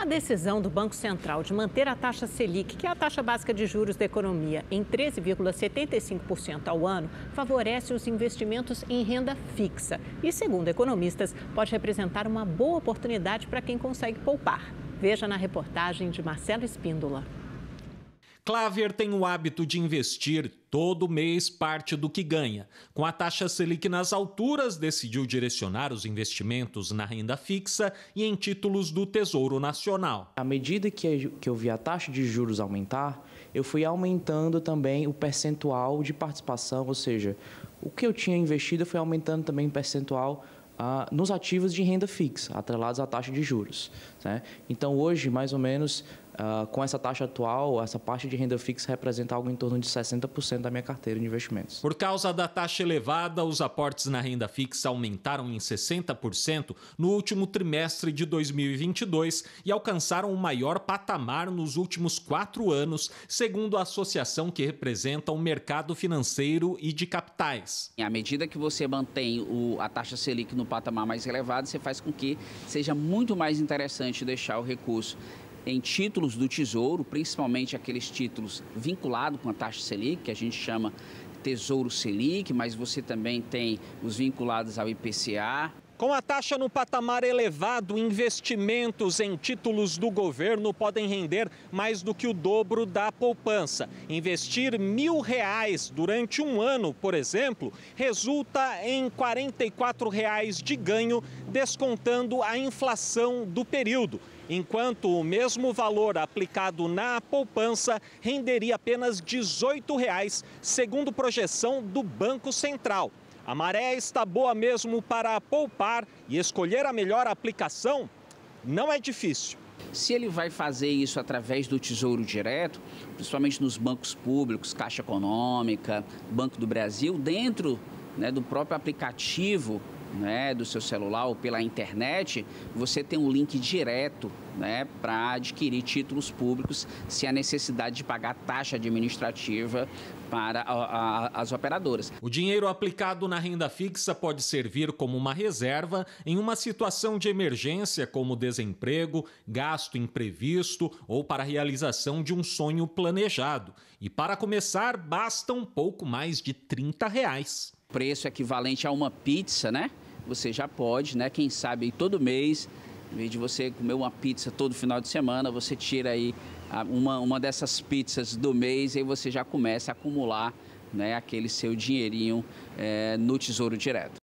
A decisão do Banco Central de manter a taxa Selic, que é a taxa básica de juros da economia, em 13,75% ao ano, favorece os investimentos em renda fixa e, segundo economistas, pode representar uma boa oportunidade para quem consegue poupar. Veja na reportagem de Marcelo Espíndola. Cláver tem o hábito de investir todo mês parte do que ganha. Com a taxa Selic nas alturas, decidiu direcionar os investimentos na renda fixa e em títulos do Tesouro Nacional. À medida que eu vi a taxa de juros aumentar, eu fui aumentando também o percentual de participação, ou seja, o que eu tinha investido foi aumentando também o percentual nos ativos de renda fixa, atrelados à taxa de juros, né? Então, hoje, mais ou menos, com essa taxa atual, essa parte de renda fixa representa algo em torno de 60% da minha carteira de investimentos. Por causa da taxa elevada, os aportes na renda fixa aumentaram em 60% no último trimestre de 2022 e alcançaram o maior patamar nos últimos 4 anos, segundo a associação que representa o mercado financeiro e de capitais. À medida que você mantém a taxa Selic no patamar mais elevado, você faz com que seja muito mais interessante deixar o recurso em títulos do Tesouro, principalmente aqueles títulos vinculados com a taxa Selic, que a gente chama Tesouro Selic, mas você também tem os vinculados ao IPCA. Com a taxa no patamar elevado, investimentos em títulos do governo podem render mais do que o dobro da poupança. Investir R$1.000 durante um ano, por exemplo, resulta em R$ 44 de ganho, descontando a inflação do período. Enquanto o mesmo valor aplicado na poupança renderia apenas R$ 18, segundo projeção do Banco Central. A maré está boa mesmo para poupar e escolher a melhor aplicação não é difícil. Se ele vai fazer isso através do Tesouro Direto, principalmente nos bancos públicos, Caixa Econômica, Banco do Brasil, dentro, do próprio aplicativo, do seu celular ou pela internet, você tem um link direto, para adquirir títulos públicos sem a necessidade de pagar taxa administrativa para as operadoras. O dinheiro aplicado na renda fixa pode servir como uma reserva em uma situação de emergência, como desemprego, gasto imprevisto ou para a realização de um sonho planejado. E para começar, basta um pouco mais de R$30. Preço equivalente a uma pizza, Você já pode, quem sabe todo mês, em vez de você comer uma pizza todo final de semana, você tira aí uma dessas pizzas do mês e aí você já começa a acumular, aquele seu dinheirinho no Tesouro Direto.